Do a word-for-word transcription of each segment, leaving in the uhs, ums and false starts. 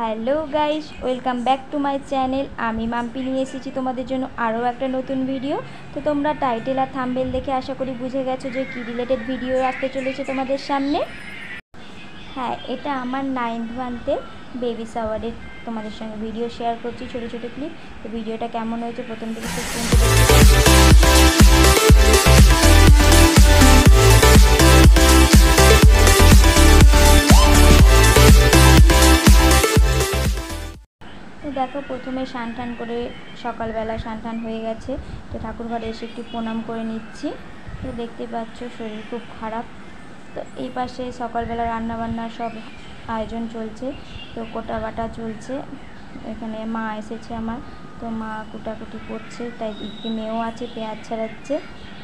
Hello guys, welcome back to my channel. আমি মাম্পি নিয়ে এসেছি তোমাদের জন্য আরও একটা নতুন ভিডিও। তো তোমরা টাইটেল আর থাম্বনেল দেখে আশা করি বুঝে গেছো যে কী রিলেটেড ভিডিও আসতে চলেছে তোমাদের সামনে। হ্যাঁ, এটা আমার নাইন্থ মান্থের বেবি শাওয়ারের তোমাদের সঙ্গে ভিডিও শেয়ার করছি, ছোটো ছোটো ক্লিপ। তো ভিডিওটা কেমন হয়েছে প্রথম থেকে শেষ পর্যন্ত দেখো। প্রথমে স্নান টান করে সকালবেলা স্নান টান হয়ে গেছে, তো ঠাকুর ঘরে এসে একটু প্রণাম করে নিচ্ছি। তো দেখতে পাচ্ছ শরীর খুব খারাপ। তো এই পাশে সকালবেলা রান্নাবান্নার সব আয়োজন চলছে, তো কোটা বাটা চলছে। এখানে মা এসেছে আমার, তো মা কুটাকুটি করছে, তাই দিকে মেয়েও আছে, পেঁয়াজ ছাড়াচ্ছে।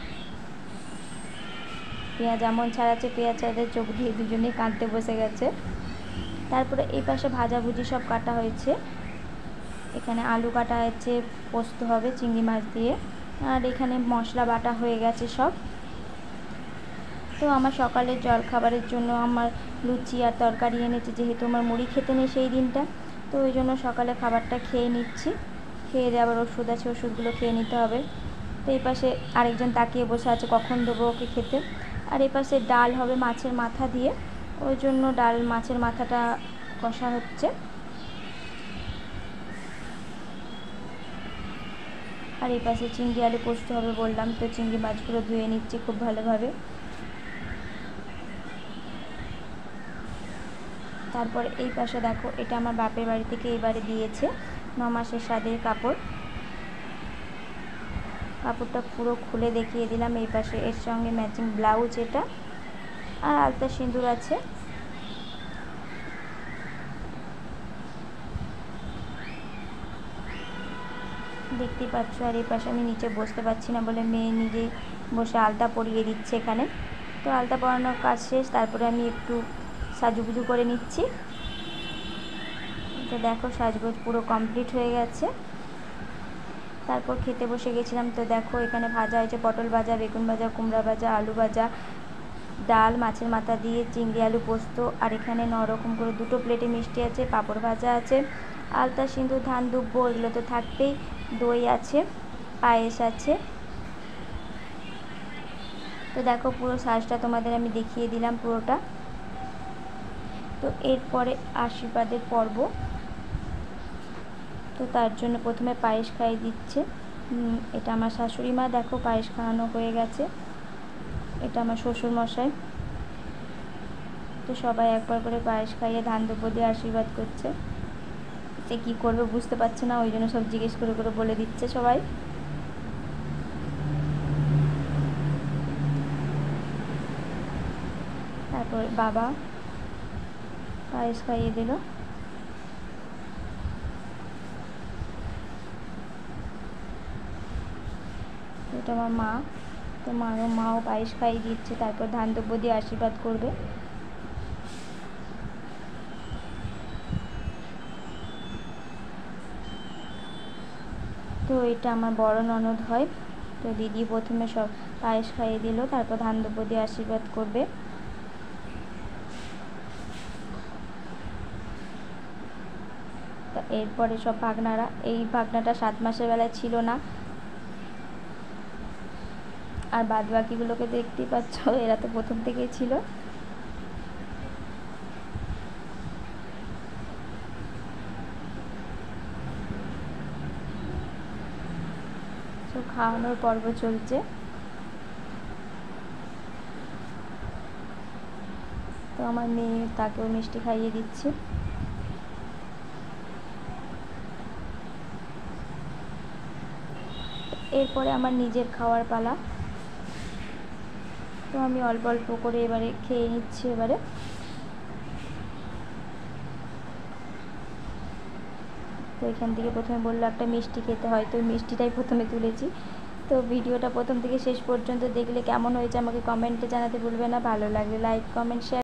পেঁয়াজ এমন ছাড়াচ্ছে, পেঁয়াজ ছাড়াতে চোখ দিয়ে দুজনেই কাঁদতে বসে গেছে। তারপরে এই পাশে ভাজাভুজি সব কাটা হয়েছে। এখানে আলু কাটা হয়েছে, পোস্ত হবে চিংড়ি মাছ দিয়ে, আর এখানে মশলা বাটা হয়ে গেছে সব। তো আমার সকালের জল খাবারের জন্য আমার লুচি আর তরকারি এনেছে, যেহেতু আমার মুড়ি খেতে নেই সেই দিনটা, তো ওই জন্য সকালে খাবারটা খেয়ে নিচ্ছি। খেয়ে দিয়ে আবার ওষুধ আছে, ওষুধগুলো খেয়ে নিতে হবে। তো এই পাশে আরেকজন তাকিয়ে বসে আছে কখন দেবো ওকে খেতে। আর এই পাশে ডাল হবে মাছের মাথা দিয়ে, ওই জন্য ডাল মাছের মাথাটা কষা হচ্ছে। আর এই পাশে চিংড়ি আলু পোস্ত হবে বললাম, তো চিংড়ি মাছগুলো ধুয়ে নিচ্ছি খুব ভালোভাবে। তারপর এই পাশে দেখো, এটা আমার বাপের বাড়ি থেকে এবারে দিয়েছে ন মাসের স্বাদের কাপড়। কাপড়টা পুরো খুলে দেখিয়ে দিলাম। এই পাশে এর সঙ্গে ম্যাচিং ব্লাউজ এটা, আর আলতা সিঁদুর আছে। দেখতেই পাচ্ছ। আর এই পাশে আমি নিচে বসতে পারছি না বলে মেয়ে নিজে বসে আলতা পরিয়ে দিচ্ছে এখানে। তো আলতা পরানোর কাজ শেষ, তারপরে আমি একটু সাজুগুজু করে নিচ্ছি। তো দেখো সাজগোজ পুরো কমপ্লিট হয়ে গেছে। তারপর খেতে বসে গেছিলাম। তো দেখো এখানে ভাজা হয়েছে পটল ভাজা, বেগুন ভাজা, কুমড়া ভাজা, আলু ভাজা, ডাল মাছের মাথা দিয়ে, চিংড়ি আলু পোস্ত, আর এখানে ন রকম করে দুটো প্লেটে মিষ্টি আছে, পাঁপড় ভাজা আছে, আলতা সিঁদুর, ধান দুব্বো, এগুলো তো থাকবেই, দই আছে, পায়েস আছে। তো দেখো পুরো সাজটা তোমাদের আমি দেখিয়ে দিলাম পুরোটা। তো এরপরে আশীর্বাদের পর্ব। তো তার জন্য প্রথমে পায়েস খাইয়ে দিচ্ছে। এটা আমার শাশুড়ি মা, দেখো পায়েস খাওয়ানো হয়ে গেছে। এটা আমার শ্বশুর মশাই। তো সবাই একবার করে পায়েস খাইয়ে ধান দুব্বো দিয়ে আশীর্বাদ করছে। সে কী করবে বুঝতে পারছে না, ওই জন্য সব জিজ্ঞেস করে করে বলে দিচ্ছে সবাই। তারপর বাবা পায়েস খাইয়ে দিল। এটা আমার মা, তো মাও মাও পায়েস খাইয়ে দিচ্ছে, তারপর ধান দুব্বো দিয়ে আশীর্বাদ করবে। তো এটা আমার বড় ননদ হয়। তো দিদি প্রথমে সব পায়েস খাইয়ে দিল, তারপর ধান দুব্বো দিয়ে আশীর্বাদ করবে। এরপরে সব ভাগনারা, এই ভাগনাটা সাত মাসের বেলায় ছিল না, আর বাদ বাকিগুলোকে দেখতেই পাচ্ছ, এরা তো প্রথম থেকেই ছিল। তো খাওয়ানোর পর্ব চলছে। তো আমার মেয়ে, তাকেও মিষ্টি খাইয়ে দিচ্ছি। এরপরে আমার নিজের খাওয়ার পালা। তো আমি অল্প অল্প করে এবারে খেয়ে নিচ্ছি। এবারে তো এখান থেকে প্রথমে বললো একটা মিষ্টি খেতে হয়, তো মিষ্টিটাই প্রথমে তুলেছি। তো ভিডিওটা প্রথম থেকে শেষ পর্যন্ত দেখলে কেমন হয়েছে আমাকে কমেন্টে জানাতে ভুলবে না। ভালো লাগলে লাইক, কমেন্ট, শেয়ার।